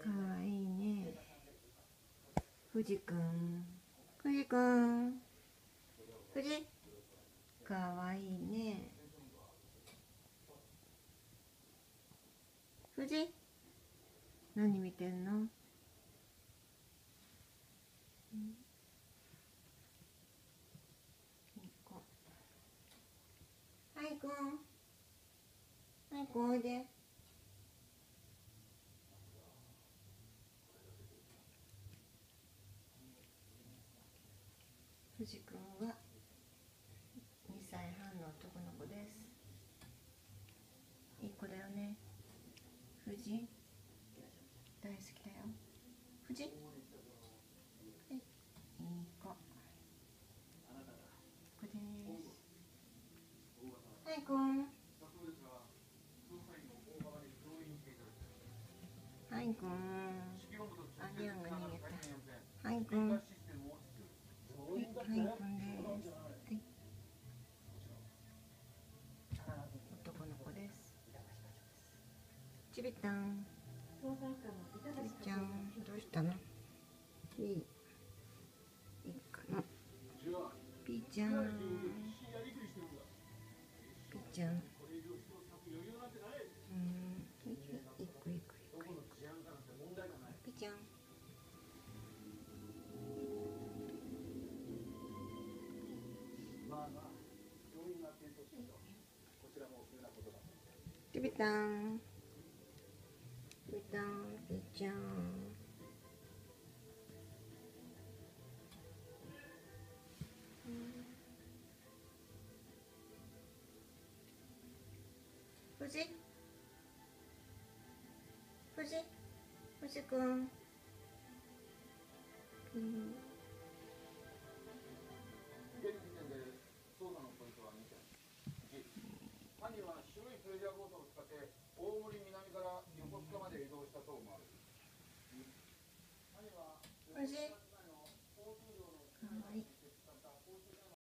かわいいね。富士くん、富士くん、富士、かわいいね。富士、何見てんの？はいくん、はいくんおいで。富士くんは2歳半の男の子です。いい子だよね。富士、大好きだよ。富士、はい、いい子。ここです。はいくん。はいくん。あにゃんが逃げた。はいくん。はい、はいくんです。はい。男の子です。ちびたん。ちびちゃん、どうしたの？いいかな。ピーちゃん。ピーちゃん。いくいくいくいく。ピーちゃん。ちびたん。ちびたん、ピーちゃん。富士、富士、富士くん。 現時点で捜査のポイントは2点。1、犯人は白いプレジャーボートを使って大森南から横須賀まで移動したと思われる。2、犯人は富士。